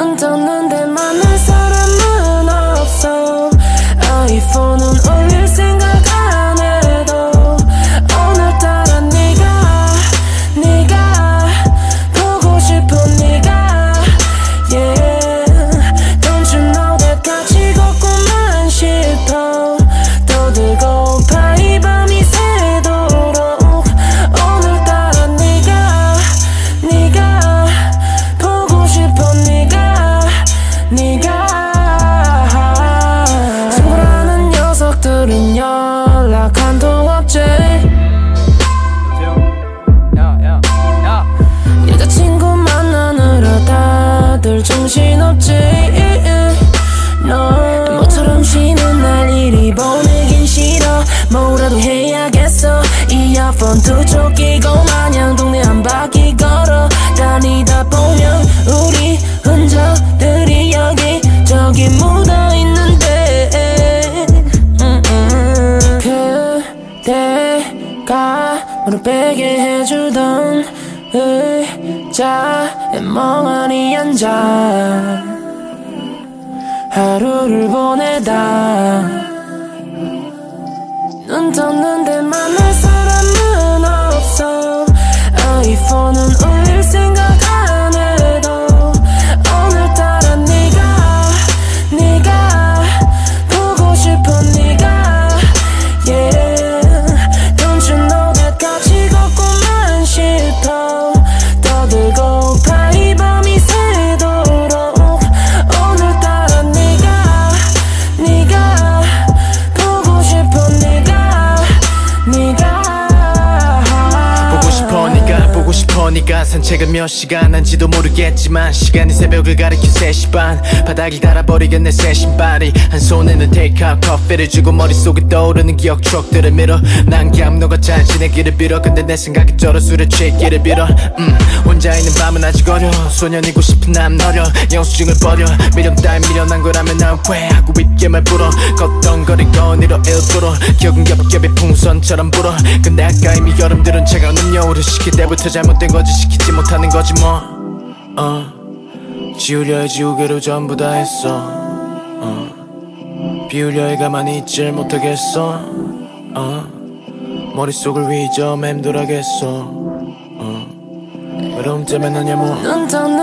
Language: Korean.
눈 떴는데 만날 사람은 없어. 아이폰은 올릴 생각 안 해도 오늘따라 네가 보고 싶어. 네가 Don't you know that 같이 걷고만 싶어. 떠들고파 이 밤이 새도록 오늘따라 네가 보고 싶어. 네가 친구라는 녀석들은 연락 한 통 없지. 여자친구 만나느라 다들 정신없지. 너 모처럼 쉬는 날 이리 보내긴 싫어. 뭐라도 해야겠어. 이어폰 두 쪽 끼고 마냥 동네 한 바퀴 걸어 다니다 보면 우리 흔적들이 여기저기 묻어있는데 그대가 무릎 베게 해주던 의자에 멍하니 앉아 하루를 보내다 눈 떴는데 만날 사람은 없어. 아이폰은 올릴 생각 안 해도 오늘따라 네가 보고 싶어. 네가 Don't you know that 같이 걷고만 싶어. 떠들고파 이 밤이 새도록 오늘따라 네가 보고 싶어. 보고 싶어. 네가 산책을 몇 시간 한지도 모르겠지만 시간이 새벽을 가리켜 3시 반 바닥을 달아버리겠네 새 신발이. 한 손에는 테이크아웃 커피를 주고 머릿속에 떠오르는 기억 추억들을 밀어. 난 그냥 너가 잘 지내기를 빌어. 근데 내 생각이 쩔어 술에 취기를 빌어. 혼자 있는 밤은 아직 어려. 소년이고 싶은 난 어려. 영수증을 버려. 미련 따윈 미련한 거라면 난 왜 하고 입게만 불어. 걷던 거리건 이러 일부러. 기억은 겹겹이 풍선처럼 불어. 근데 아까 이미 여름들은 차가운 음료를 시킬 때부터 잘못된 거지. 시키지 못하는 거지 뭐. 지우려 해 지우개로 전부 다 했어. 비우려 해 가만히 있질 못하겠어. 머릿속을 위저 맴돌아겠어. 외로움 때문에 너냐 뭐.